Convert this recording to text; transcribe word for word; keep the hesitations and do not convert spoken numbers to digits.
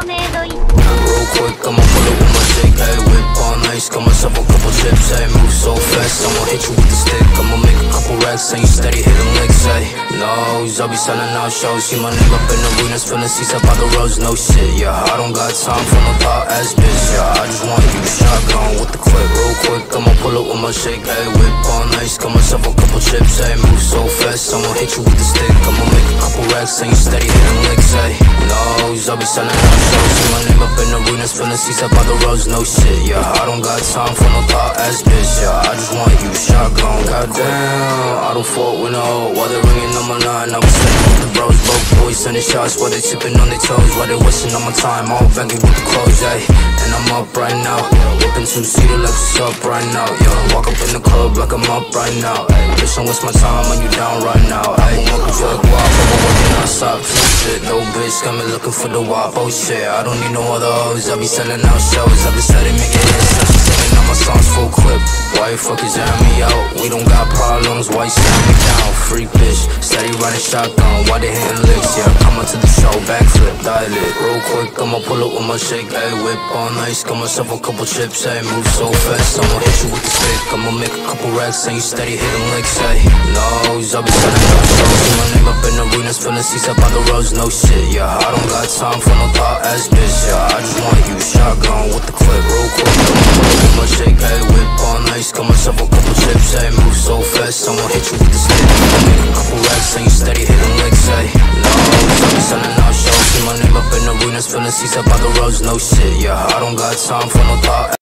メイドイン Real quick, I'ma pull up with my shake, hey, whip on ice, got myself a couple chips, hey, move so fast, I'ma hit you with the stick, I'ma make a couple racks, and you steady hitting licks, hey. Nose, I'll be selling out shows, see my nigga up in the arenas, filling seats up by the roads, no shit, yeah, I don't got time for no thought ass bitch, yeah, I just want you shotgun with the clip, real quick, I'ma pull up with my shake, hey, whip on ice, got myself a couple chips, hey, move so fast, I'ma hit you with the stick, I'ma make a couple racks, and you steady hitting licks, hey. Nose, I'll be selling out shows, see my nigga up in the arenas, filling seats up by the roads, no shit, yeah, I don't got time for no thought ass bitch, yeah, I just want you shotgun, goddamn, I don't fuck with no, while they ringing on my line, I was sitting with the bros, broke boys sending shots, while they tipping on their toes, while they wasting on my time, all banging with the clothes, ayy, and I'm up right now, whipping two-seater like what's up right now, yeah, walk up in the club like I'm up right now, ayy, bitch, don't waste my time when you down right now, ayy, walk up like wop, I'm working on stop, shit, no bitch, got me looking for the wop, oh shit, I don't need no other hoes, I be selling out shows, I be steady making hits, now she singing all my songs full clip, why you fuckers air me out, we don't got problems, why you stand me down, freak bitch, steady running shotgun, why they hitting licks, yeah, come on to the show, backflip, dial it, real quick, I'ma pull up with my shake, ayy, whip on ice, got myself a couple chips, ayy, move so fast, I'ma hit you with the stick, I'ma make a couple racks, and you steady hitting licks, ayy, nose, I'll be selling out shows, see my name up in the arenas, filling seats up by the roads, no shit, yeah, I don't got time for no thought ass bitch, yeah, I just want you shotgun with the clip, real quick, I'ma pull up with my shake, ayy, whip on ice, got myself a couple chips, ayy, move so fast, I'ma hit you with the stick, I'ma make a couple racks, and you steady hitting licks, ayy, nose, I'll be selling out shows, see my name up in the arenas, filling seats up by the roads, no shit, yeah, I don't got time for no thought